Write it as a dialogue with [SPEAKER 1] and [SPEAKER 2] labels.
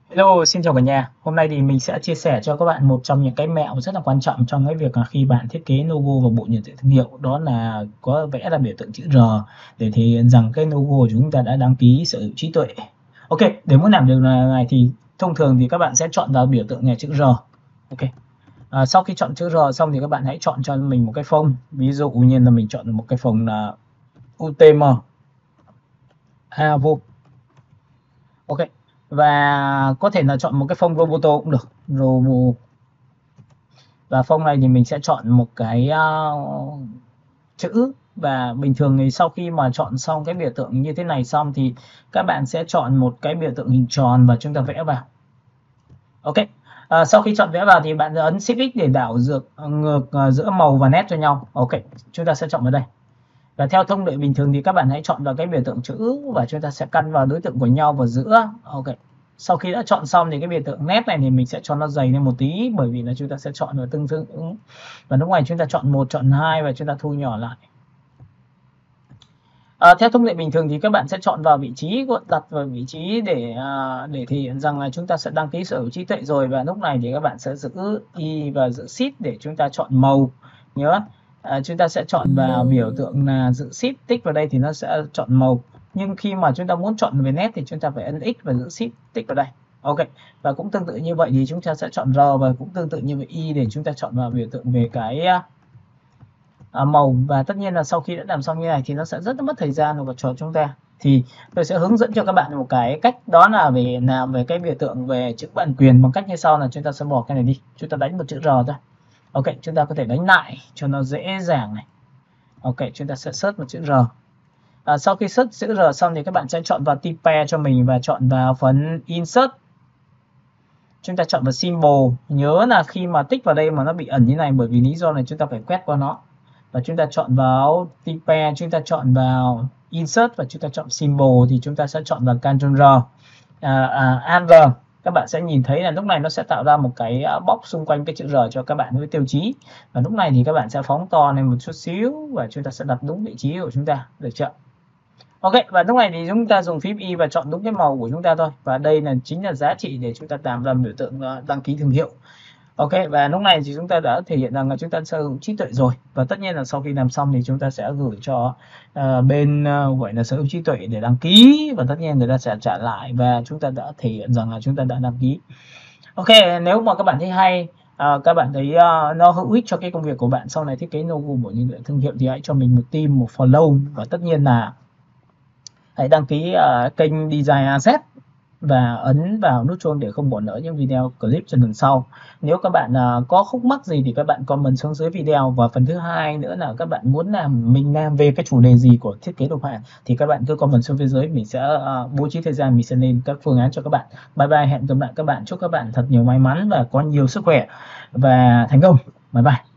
[SPEAKER 1] Hello, xin chào cả nhà. Hôm nay thì mình sẽ chia sẻ cho các bạn một trong những cái mẹo rất là quan trọng trong cái việc là khi bạn thiết kế logo và bộ nhận diện thương hiệu, đó là có vẽ ra biểu tượng chữ R để thể hiện rằng cái logo của chúng ta đã đăng ký sở hữu trí tuệ. Ok, để muốn làm được này thì thông thường thì các bạn sẽ chọn vào biểu tượng này chữ R. Ok. Sau khi chọn chữ R xong thì các bạn hãy chọn cho mình một cái phông. Ví dụ như là mình chọn một cái phông là UTM Avo. Ok. Và có thể là chọn một cái phông Roboto cũng được. Robo. Và phông này thì mình sẽ chọn một cái chữ, và bình thường thì sau khi mà chọn xong cái biểu tượng như thế này xong thì các bạn sẽ chọn một cái biểu tượng hình tròn và chúng ta vẽ vào. Ok. Sau khi chọn vẽ vào thì bạn ấn Shift X để đảo ngược giữa màu và nét cho nhau. Ok, chúng ta sẽ chọn vào đây. Và theo thông lệ bình thường thì các bạn hãy chọn vào cái biểu tượng chữ và chúng ta sẽ căn vào đối tượng của nhau vào giữa. Ok. Sau khi đã chọn xong thì cái biểu tượng nét này thì mình sẽ cho nó dày lên một tí, bởi vì là chúng ta sẽ chọn vào tương ứng. Và lúc này chúng ta chọn 1, chọn 2 và chúng ta thu nhỏ lại. Theo thông lệ bình thường thì các bạn sẽ chọn vào vị trí, đặt vào vị trí để thể hiện rằng là chúng ta sẽ đăng ký sở hữu trí tuệ rồi. Và lúc này thì các bạn sẽ giữ Y và giữ Shift để chúng ta chọn màu. Nhớ chúng ta sẽ chọn vào biểu tượng là giữ Shift tích vào đây thì nó sẽ chọn màu. Nhưng khi mà chúng ta muốn chọn về nét thì chúng ta phải ấn X và giữ Shift tích vào đây. Ok. Và cũng tương tự như vậy thì chúng ta sẽ chọn R, và cũng tương tự như vậy Y để chúng ta chọn vào biểu tượng về cái màu. Và tất nhiên là sau khi đã làm xong như này thì nó sẽ rất mất thời gian của chúng ta. Thì tôi sẽ hướng dẫn cho các bạn một cái cách, đó là làm về cái biểu tượng về chữ bản quyền bằng cách như sau: là chúng ta sẽ bỏ cái này đi, chúng ta đánh một chữ R thôi. Ok, chúng ta có thể đánh lại cho nó dễ dàng này. Ok, chúng ta sẽ search một chữ R. Sau khi search chữ R xong thì các bạn sẽ chọn vào type cho mình và chọn vào phần insert. Chúng ta chọn vào symbol. Nhớ là khi mà tích vào đây mà nó bị ẩn như này bởi vì lý do này chúng ta phải quét qua nó. Và chúng ta chọn vào type, chúng ta chọn vào insert và chúng ta chọn symbol thì chúng ta sẽ chọn vào Ctrl R, Alt R. Các bạn sẽ nhìn thấy là lúc này nó sẽ tạo ra một cái box xung quanh cái chữ R cho các bạn với tiêu chí. Và lúc này thì các bạn sẽ phóng to lên một chút xíu và chúng ta sẽ đặt đúng vị trí của chúng ta, được chưa? Ok, và lúc này thì chúng ta dùng phím Y và chọn đúng cái màu của chúng ta thôi. Và đây là chính là giá trị để chúng ta làm ra biểu tượng đăng ký thương hiệu. Ok, và lúc này thì chúng ta đã thể hiện rằng là chúng ta sở hữu trí tuệ rồi. Và tất nhiên là sau khi làm xong thì chúng ta sẽ gửi cho bên gọi là sở hữu trí tuệ để đăng ký, và tất nhiên người ta sẽ trả lại và chúng ta đã thể hiện rằng là chúng ta đã đăng ký. Ok, nếu mà các bạn thấy hay, các bạn thấy nó hữu ích cho cái công việc của bạn sau này thiết kế logo của những thương hiệu thì hãy cho mình một tim, một follow, và tất nhiên là hãy đăng ký kênh Design Asset và ấn vào nút chuông để không bỏ lỡ những video clip cho lần sau. Nếu các bạn có khúc mắc gì thì các bạn comment xuống dưới video. Và phần thứ hai nữa là các bạn muốn mình làm về cái chủ đề gì của thiết kế đồ họa thì các bạn cứ comment xuống phía dưới, mình sẽ bố trí thời gian mình sẽ lên các phương án cho các bạn. Bye bye, hẹn gặp lại các bạn, chúc các bạn thật nhiều may mắn và có nhiều sức khỏe và thành công. Bye bye.